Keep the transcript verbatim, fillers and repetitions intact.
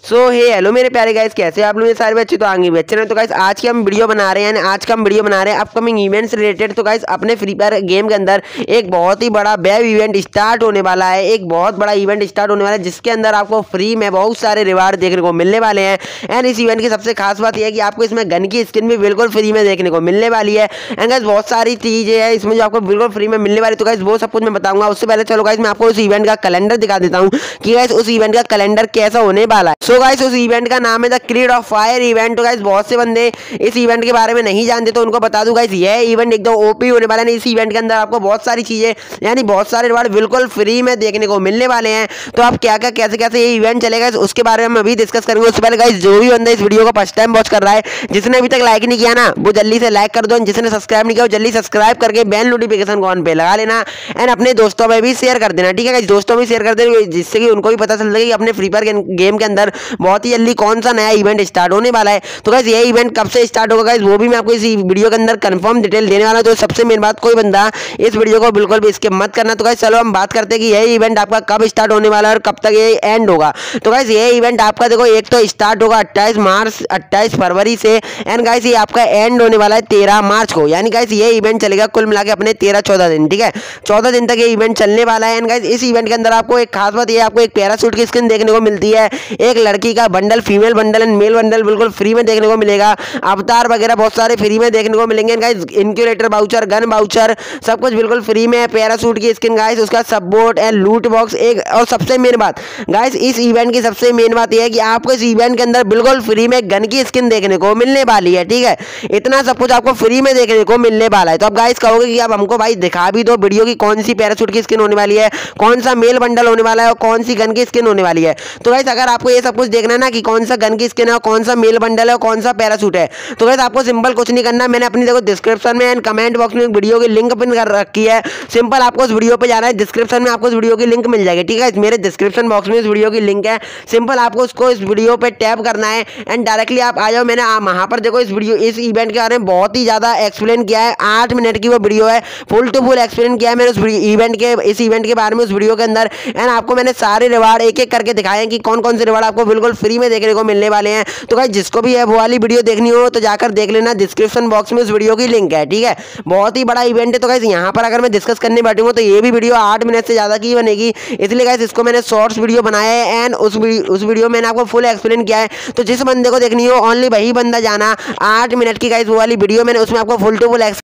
सो हे hello मेरे प्यारे guys, कैसे आप लोग? ये सारे बच्चे तो आगे भी अच्छे हैं। तो गाइस आज की हम वीडियो बना रहे हैं, आज का हम वीडियो बना रहे हैं अपकमिंग इवेंट्स रिलेटेड। तो गाइस अपने फ्री फायर गेम के अंदर एक बहुत ही बड़ा वेब इवेंट स्टार्ट होने वाला है, एक बहुत बड़ा इवेंट स्टार्ट होने वाला है जिसके अंदर आपको फ्री में बहुत सारे रिवार्ड देखने को मिलने वाले हैं। एंड इस इवेंट की सबसे खास बात यह है कि आपको इसमें गन की स्किन भी बिल्कुल फ्री में देखने को मिलने वाली है। एंड गाइस बहुत सारी चीजें हैं इसमें जो आपको बिल्कुल फ्री में मिलने वाली है। तो गाइस वो सब कुछ मैं बताऊंगा। उससे पहले चलो गाइस मैं आपको उस इवेंट का कैलेंडर दिखा देता हूँ कि गाइस उस इवेंट का कैलेंडर कैसा होने वाला है। सो गाइस उस इवेंट का नाम है the creed of fire event. तो गाइस बहुत से बंदे इस इवेंट के बारे में नहीं जानते, तो उनको बता दूं गाइस यह इवेंट एकदम ओपी होने वाला है। इस इवेंट के अंदर आपको बहुत सारी चीजें यानी बहुत सारे रिवार्ड बिल्कुल फ्री में देखने को मिलने वाले हैं। तो आप क्या क्या कैसे कैसे ये इवेंट चलेगा उसके बारे में हम अभी डिस्कस करेंगे। उससे पहले गाइस जो भी बंदा इस वीडियो को फर्स्ट टाइम वॉच कर रहा है, जिसने अभी तक लाइक नहीं किया ना, वो जल्दी से लाइक कर दो। जिसने सब्सक्राइब नहीं किया वो जल्दी सब्सक्राइब करके बेल नोटिफिकेशन को ऑन पे लगा लेना। एंड अपने दोस्तों में भी शेयर कर देना, ठीक है गाइस? दोस्तों में शेयर कर देना जिससे कि उनको भी पता चल सके कि अपने फ्री फायर गेम के अंदर बहुत ही जल्दी कौन सा नया इवेंट स्टार्ट होने वाला है। तो गाइस ये इवेंट कब से स्टार्ट होगा गाइस वो भी मैं आपको इस वीडियो के अंदर कंफर्म डिटेल देने वाला हूं। तो सबसे मेन बात, कोई बंदा इस वीडियो को बिल्कुल भी स्किप मत करना। तो गाइस चलो हम बात करते हैं कि ये इवेंट आपका कब स्टार्ट होने वाला है और कब तक ये एंड होगा। तो गाइस ये इवेंट आपका देखो एक तो स्टार्ट होगा अट्ठाईस मार्च अट्ठाईस फरवरी से। एंड गाइस ये आपका एंड होने वाला है तेरह मार्च को। यानी गाइस ये इवेंट चलेगा कुल मिला के अपने तेरह चौदह दिन, ठीक है? चौदह दिन तक ये इवेंट चलने वाला है। एंड गाइस इस इवेंट के अंदर आपको एक खास बात ये आपको एक पैराशूट की स्किन देखने को मिलती है, एक लड़की का bundle, female bundle and male bundle बिल्कुल फ्री में देखने को मिलेगा। अवतार वगैरह बहुत सारे फ्री में देखने को मिलेंगे। Guys incubator voucher, gun voucher सब कुछ बिल्कुल फ्री में है। पैराशूट की स्किन गाइस, उसका सपोर्ट एंड लूट बॉक्स एक। और सबसे मेन बात गाइस इस इवेंट की सबसे मेन बात यह है कि आपको इस इवेंट के अंदर बिल्कुल फ्री में गन की स्किन देखने को मिलने वाली है, ठीक है? इतना सब कुछ आपको फ्री में देखने को मिलने वाला है। तो अब गाइस कहोगे कि अब हमको भाई दिखा भी दो वीडियो की कौन सी पैराशूट की स्किन होने वाली है, कौन सा मेल बंडल होने वाला है और कौन सी गन की स्किन होने वाली है। तो गाइस अगर आपको ये सब कुछ देखना है ना कि कौन सा गन की स्किन है, कौन सा मेल बंडल है और कौन सा पैराशूट है, तो गाइस आपको सिंपल कुछ नहीं करना। मैंने अपनी देखो डिस्क्रिप्शन में एंड कमेंट बॉक्स में एक वीडियो की लिंक पिन कर रखी है। सिंपल आपको उस वीडियो पे जाना है, डिस्क्रिप्शन में आपको उस वीडियो की लिंक मिल जाएगी, ठीक है? मेरे डिस्क्रिप्शन बॉक्स में इस वीडियो की लिंक है। सिंपल आपको उसको इस वीडियो पे टैप करना है एंड डायरेक्टली आप आ जाओ। मैंने वहां पर देखो इस वीडियो इस इवेंट के बारे में बहुत ही ज्यादा एक्सप्लेन किया है। आठ मिनट की वो वीडियो है, फुल टू फुल एक्सप्लेन किया है मैंने उस इवेंट के इस इवेंट के बारे में उस वीडियो के अंदर। एंड आपको मैंने सारे रिवार्ड एक एक करके दिखाए हैं कि कौन कौन से रिवार्ड आपको बिल्कुल फ्री में देखने को मिलने वाले हैं। तो गाइस जिसको भी है वो वाली वीडियो देखनी हो तो जाकर देख लेना, डिस्क्रिप्शन बॉक्स में उस वीडियो की लिंक है, ठीक है? बहुत ही बड़ा इवेंट है। तो गाइस यहाँ पर अगर मैं डिस्कस करने बैठूंगा तो ये भी वीडियो आठ मिनट से ज्यादा की बनेगी, इसलिए गाइस इसको मैंने शॉर्ट्स वीडियो बनाया है। एंड उस उस वीडियो में मैंने आपको फुल एक्सप्लेन किया है। तो जिस बंदे को देखनी हो ओनली वही बंदा जाना। आठ मिनट की गाइस वो वाली वीडियो मैंने उसमें आपको फुल टू फुल